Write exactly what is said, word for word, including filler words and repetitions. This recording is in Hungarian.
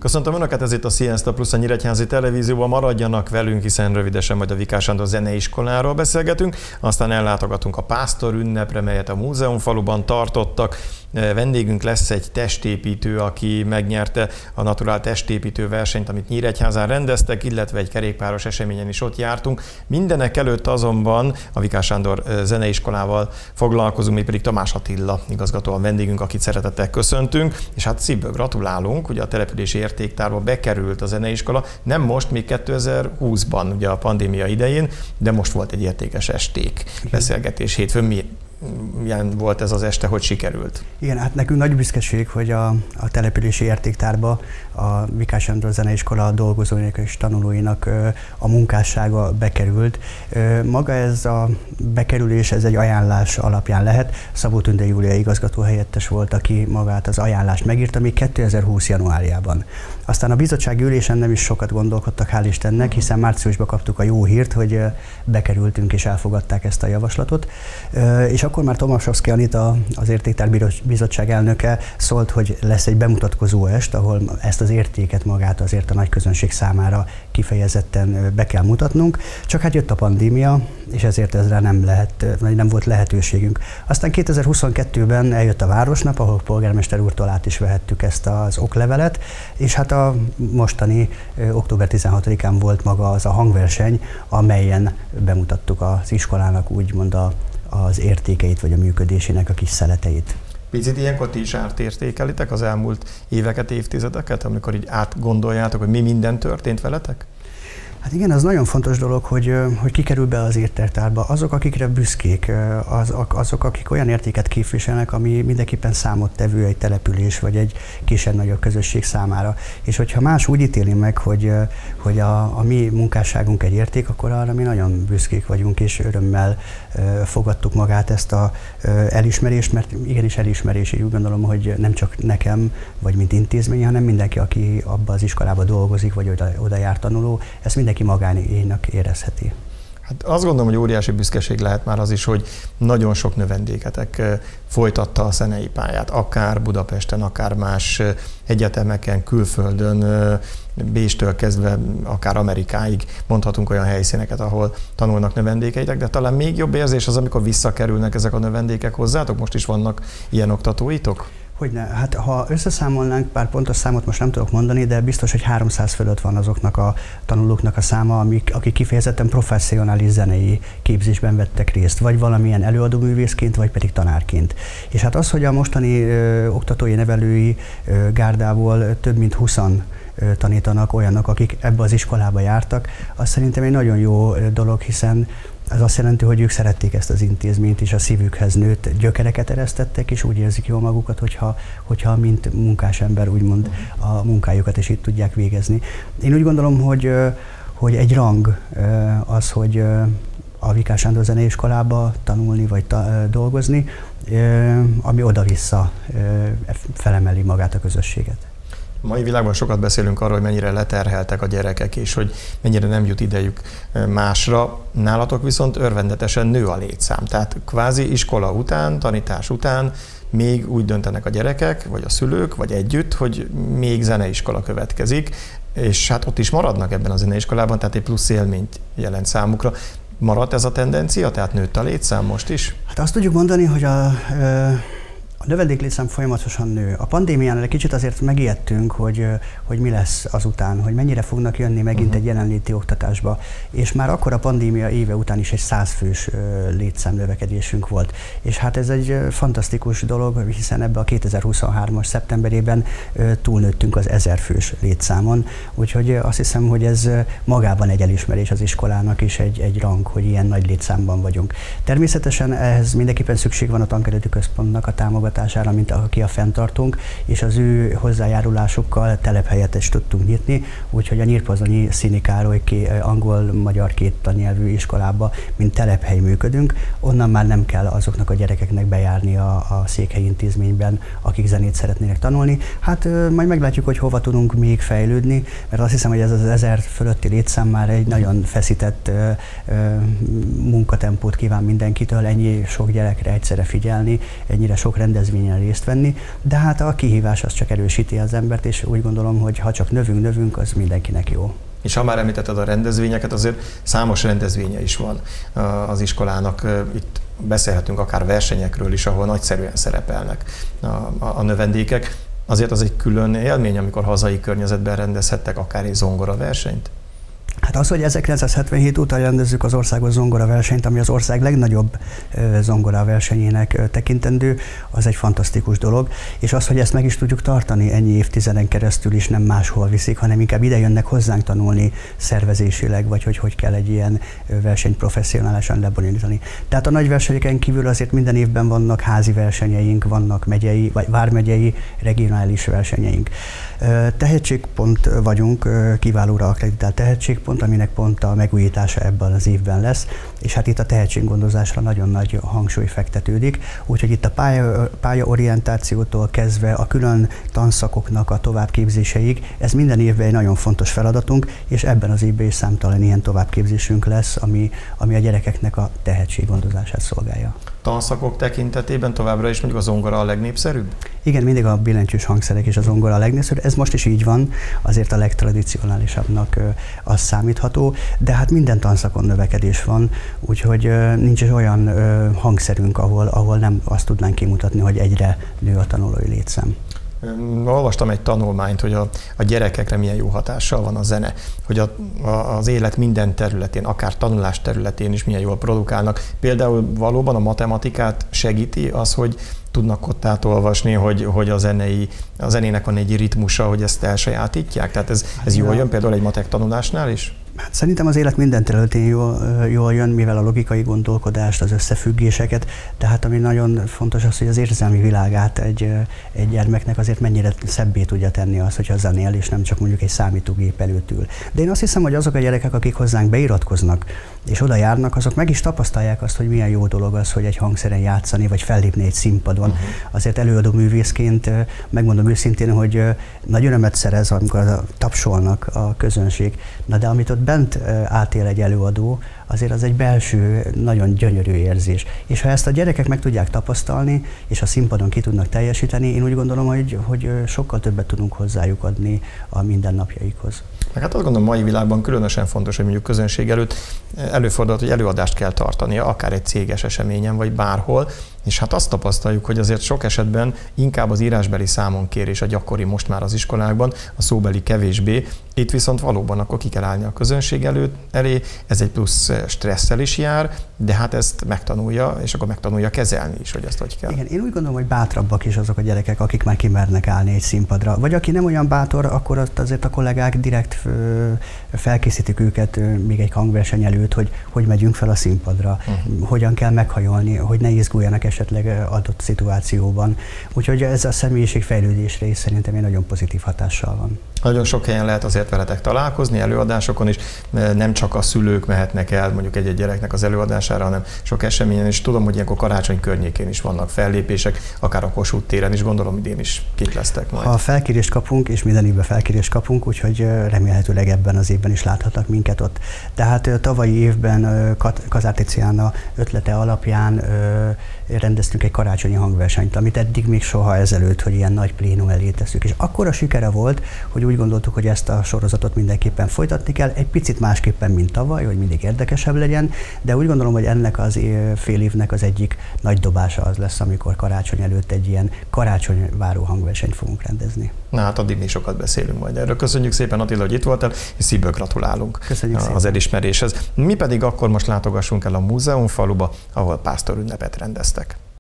Köszöntöm Önöket, ez itt a Sziasztok Plusz, a Nyíregyházi Televízióban. Maradjanak velünk, hiszen rövidesen majd a Vikás Sándor Zeneiskoláról beszélgetünk, aztán ellátogatunk a Pásztor ünnepre, melyet a Múzeumfaluban tartottak. Vendégünk lesz egy testépítő, aki megnyerte a Naturál testépítő versenyt, amit Nyíregyházán rendeztek, illetve egy kerékpáros eseményen is ott jártunk. Mindenek előtt azonban a Vikás Sándor Zeneiskolával foglalkozunk, mi pedig Tamás Attila igazgató a vendégünk, akit szeretettel köszöntünk, és hát szívből gratulálunk, ugye a települési értéktárba bekerült a zeneiskola, nem most, még kétezer-húszban, ugye a pandémia idején, de most volt egy értékes esték, beszélgetés hétfőn. Mi milyen volt ez az este, hogy sikerült? Igen, hát nekünk nagy büszkeség, hogy a, a települési értéktárba a Vikás Sándor Zeneiskola dolgozóinak és tanulóinak a munkássága bekerült. Maga ez a bekerülés, ez egy ajánlás alapján lehet. Szabó Tünde Júlia igazgató helyettes volt, aki magát az ajánlást megírta még kétezer-húsz januárjában. Aztán a bizottsági ülésen nem is sokat gondolkodtak, hál' Istennek, hiszen márciusban kaptuk a jó hírt, hogy bekerültünk és elfogadták ezt a javaslatot. És akkor már Tomaszewski Anita, az Értéktár Bizottság elnöke szólt, hogy lesz egy bemutatkozó est, ahol ezt az értéket magát azért a nagy közönség számára kifejezetten be kell mutatnunk. Csak hát jött a pandémia, és ezért ezre nem, lehet, nem volt lehetőségünk. Aztán kétezer-huszonkettőben eljött a Városnap, ahol polgármester úrtól át is vehettük ezt az oklevelet, és hát a mostani október tizenhatodikán volt maga az a hangverseny, amelyen bemutattuk az iskolának úgymond a az értékeit, vagy a működésének a kis szeleteit. Picit ilyenkor ti is átértékelitek az elmúlt éveket, évtizedeket, amikor így átgondoljátok, hogy mi minden történt veletek? Hát igen, az nagyon fontos dolog, hogy, hogy kikerül be az értéktárba. Azok, akikre büszkék, az, azok, akik olyan értéket képviselnek, ami mindenképpen számottevő egy település, vagy egy kisebb-nagyobb közösség számára. És hogyha más úgy ítéli meg, hogy, hogy a, a mi munkásságunk egy érték, akkor arra mi nagyon büszkék vagyunk, és örömmel fogadtuk magát ezt az elismerést, mert igenis elismerés, így úgy gondolom, hogy nem csak nekem, vagy mint intézmény, hanem mindenki, aki abban az iskolában dolgozik, vagy oda, oda jár tanuló, ezt mindenki magánénak érezheti. Hát azt gondolom, hogy óriási büszkeség lehet már az is, hogy nagyon sok növendéketek folytatta a zenei pályát, akár Budapesten, akár más egyetemeken, külföldön, Bécstől kezdve akár Amerikáig mondhatunk olyan helyszíneket, ahol tanulnak növendékeitek, de talán még jobb érzés az, amikor visszakerülnek ezek a növendékek hozzátok? Most is vannak ilyen oktatóitok? Hogyne. Hát ha összeszámolnánk, pár pontos számot most nem tudok mondani, de biztos, hogy háromszáz fölött van azoknak a tanulóknak a száma, amik, akik kifejezetten professzionális zenei képzésben vettek részt, vagy valamilyen előadóművészként, vagy pedig tanárként. És hát az, hogy a mostani ö, oktatói, nevelői ö, gárdából több mint húszan ö, tanítanak olyanok, akik ebbe az iskolába jártak, az szerintem egy nagyon jó dolog, hiszen ez azt jelenti, hogy ők szerették ezt az intézményt, és a szívükhez nőtt gyökereket eresztettek, és úgy érzik jól magukat, hogyha, hogyha mint munkásember úgymond a munkájukat is itt tudják végezni. Én úgy gondolom, hogy, hogy egy rang az, hogy a Vikás Sándor Zeneiskolába tanulni vagy ta, dolgozni, ami oda-vissza felemeli magát a közösséget. A mai világban sokat beszélünk arról, hogy mennyire leterheltek a gyerekek, és hogy mennyire nem jut idejük másra. Nálatok viszont örvendetesen nő a létszám. Tehát kvázi iskola után, tanítás után még úgy döntenek a gyerekek, vagy a szülők, vagy együtt, hogy még zeneiskola következik, és hát ott is maradnak ebben a zeneiskolában, tehát egy plusz élményt jelent számukra. Maradt ez a tendencia, tehát nőtt a létszám most is? Hát azt tudjuk mondani, hogy a... Ö... A növendéklétszám folyamatosan nő. A pandémiánál egy kicsit azért megijedtünk, hogy, hogy mi lesz azután, hogy mennyire fognak jönni megint uh-huh. egy jelenléti oktatásba. És már akkor a pandémia éve után is egy százfős létszám növekedésünk volt. És hát ez egy fantasztikus dolog, hiszen ebbe a kétezer-huszonhármas szeptemberében túlnőttünk az ezerfős létszámon. Úgyhogy azt hiszem, hogy ez magában egy elismerés az iskolának is, egy, egy rang, hogy ilyen nagy létszámban vagyunk. Természetesen ehhez mindenképpen szükség van a Tankerületi Központnak a támogatására, mint aki a fenntartunk, és az ő hozzájárulásukkal telephelyet is tudtunk nyitni, úgyhogy a Nyírpozsonyi Színi Károly angol-magyar két tannyelvű iskolába, mint telephely működünk, onnan már nem kell azoknak a gyerekeknek bejárni a, a székhelyi intézményben, akik zenét szeretnének tanulni. Hát majd meglátjuk, hogy hova tudunk még fejlődni, mert azt hiszem, hogy ez az ezer fölötti létszám már egy nagyon feszített ö, ö, munkatempót kíván mindenkitől, ennyi sok gyerekre egyszerre figyelni, ennyire sok rendezvényt rendezvényen részt venni, de hát a kihívás az csak erősíti az embert, és úgy gondolom, hogy ha csak növünk, növünk, az mindenkinek jó. És ha már említetted a rendezvényeket, azért számos rendezvénye is van az iskolának. Itt beszélhetünk akár versenyekről is, ahol nagyszerűen szerepelnek a, a, a növendékek. Azért az egy külön élmény, amikor hazai környezetben rendezhettek akár egy zongora versenyt? Hát az, hogy ezerkilencszázhetvenhét óta rendezzük az országos zongora versenyt, ami az ország legnagyobb zongora versenyének tekintendő, az egy fantasztikus dolog. És az, hogy ezt meg is tudjuk tartani ennyi évtizeden keresztül is nem máshol viszik, hanem inkább ide jönnek hozzánk tanulni szervezésileg, vagy hogy hogy kell egy ilyen versenyt professzionálisan lebonyolítani. Tehát a nagy versenyeken kívül azért minden évben vannak házi versenyeink, vannak megyei, vagy vármegyei, regionális versenyeink. Tehetségpont vagyunk, kiválóra akreditált tehetségpont, aminek pont a megújítása ebben az évben lesz, és hát itt a tehetséggondozásra nagyon nagy hangsúly fektetődik, úgyhogy itt a pálya, pályaorientációtól kezdve a külön tanszakoknak a továbbképzéseig, ez minden évben egy nagyon fontos feladatunk, és ebben az évben is számtalan ilyen továbbképzésünk lesz, ami, ami a gyerekeknek a tehetséggondozását szolgálja. Tanszakok tekintetében továbbra is mondjuk a zongora a legnépszerűbb? Igen, mindig a billentyűs hangszerek és a zongora a legnépszerűbb. Ez most is így van, azért a legtradicionálisabbnak az számítható, de hát minden tanszakon növekedés van, úgyhogy nincs is olyan hangszerünk, ahol, ahol nem azt tudnánk kimutatni, hogy egyre nő a tanulói létszám. Olvastam egy tanulmányt, hogy a, a gyerekekre milyen jó hatással van a zene, hogy a, a, az élet minden területén, akár tanulás területén is milyen jól produkálnak. Például valóban a matematikát segíti az, hogy tudnak ott átolvasni, hogy, hogy a, zenei, a zenének van egy ritmusa, hogy ezt elsajátítják? Tehát ez, ez jól jön például egy matek tanulásnál is? Hát szerintem az élet minden területén jól, jól jön, mivel a logikai gondolkodást, az összefüggéseket, tehát ami nagyon fontos az, hogy az érzelmi világát egy, egy gyermeknek azért mennyire szebbé tudja tenni az, hogyha zenél, és nem csak mondjuk egy számítógép előtt ül. De én azt hiszem, hogy azok a gyerekek, akik hozzánk beiratkoznak, és oda járnak, azok meg is tapasztalják azt, hogy milyen jó dolog az, hogy egy hangszeren játszani, vagy fellépni egy színpadon. Uh-huh. Azért előadó művészként megmondom őszintén, hogy nagy örömet szerez, amikor tapsolnak a közönség. Na de amit ott bent átél egy előadó, azért az egy belső, nagyon gyönyörű érzés. És ha ezt a gyerekek meg tudják tapasztalni, és a színpadon ki tudnak teljesíteni, én úgy gondolom, hogy, hogy sokkal többet tudunk hozzájuk adni a mindennapjaikhoz. Meg hát azt gondolom, mai világban különösen fontos, hogy mondjuk közönség előtt előfordulhat, hogy előadást kell tartania, akár egy céges eseményen, vagy bárhol, és hát azt tapasztaljuk, hogy azért sok esetben inkább az írásbeli számonkérés a gyakori most már az iskolákban, a szóbeli kevésbé. Itt viszont valóban akkor ki kell állni a közönség előtt elé, ez egy plusz stresszel is jár, de hát ezt megtanulja, és akkor megtanulja kezelni is, hogy ezt hogy kell. Igen, én úgy gondolom, hogy bátrabbak is azok a gyerekek, akik már kimernek állni egy színpadra. Vagy aki nem olyan bátor, akkor azt azért a kollégák direkt felkészítik őket még egy hangverseny előtt, hogy hogy megyünk fel a színpadra, uh-huh. hogyan kell meghajolni, hogy ne izguljanak esetleg adott szituációban. Úgyhogy ez a személyiségfejlődésre is szerintem egy nagyon pozitív hatással van. Nagyon sok helyen lehet azért veletek találkozni, előadásokon is, nem csak a szülők mehetnek el mondjuk egy-egy gyereknek az előadására, hanem sok eseményen is. Tudom, hogy ilyenkor karácsony környékén is vannak fellépések, akár a Kossuth téren is, gondolom idén is kik lesztek majd. Ha felkérést kapunk, és minden évben felkérést kapunk, úgyhogy remélhetőleg ebben az évben is láthatnak minket ott. Tehát tavalyi évben Kazár Tiziana ötlete alapján rendeztünk egy karácsonyi hangversenyt, amit eddig még soha ezelőtt, hogy ilyen nagy plénum elé tesszük. És akkora sikere volt, hogy úgy gondoltuk, hogy ezt a sorozatot mindenképpen folytatni kell, egy picit másképpen, mint tavaly, hogy mindig érdekesebb legyen, de úgy gondolom, hogy ennek az fél évnek az egyik nagy dobása az lesz, amikor karácsony előtt egy ilyen karácsonyváró hangversenyt fogunk rendezni. Na hát addig még sokat beszélünk majd erről. Köszönjük szépen, Attila, hogy itt voltál, és szívből gratulálunk Köszönjük az szépen. elismeréshez. Mi pedig akkor most látogassunk el a múzeumfaluba, ahol pásztorünnepet rendeztek.